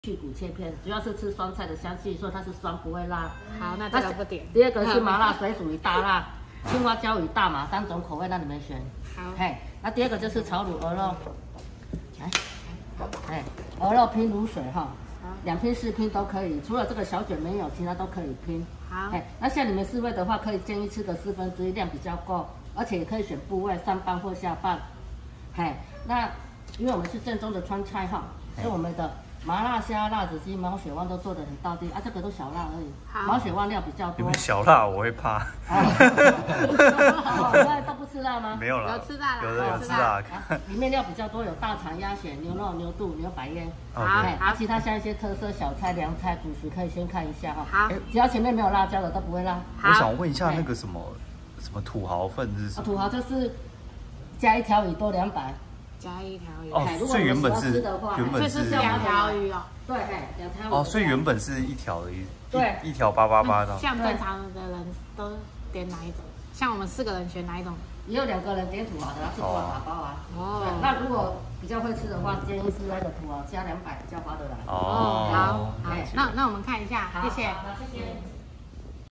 去骨切片，主要是吃酸菜的香气，所以它是酸不会辣。 好，那这个不点。 第二个是麻辣水煮与大辣，青花椒与大麻3种口味让你们选。 好， 嘿，那第二个就是炒卤鹅肉，哎，鹅肉拼卤水哈，2拼4拼都可以，除了这个小卷没有，其他都可以拼。 好， 哎，那像你们4位的话，可以建议吃个1/4，量比较够，而且也可以选部位上半或下半。嘿，那因为我们是正宗的川菜哈，所以我们的麻辣虾、辣子鸡、毛血旺都做得很到地啊，这个都小辣而已。毛血旺料比较多。 你们小辣我会怕。 哦，都不吃辣吗？ 没有啦， 有吃辣啦， 有吃辣。 里面料比较多，有大肠、鸭血、牛肉、牛肚、牛百叶。 好， 其他像一些特色小菜、凉菜、主食可以先看一下哈。 好， 只要前面没有辣椒的都不会辣。 我想问一下那个什么土豪份是什么？ 土豪就是加1条鱼多200。 加1条鱼哦，所以原本是 2条鱼哦。 对，2条鱼。 哦，所以原本是1条的， 对 ，1条888的。 像正常的人都点哪一种？像我们4个人选哪一种？ 也有2个人点土豪的，是挂打包啊。 哦。 那如果比较会吃的话，建议是那个土豪加200比较划得来。 哦，好，那我们看一下，谢谢。 好，谢谢。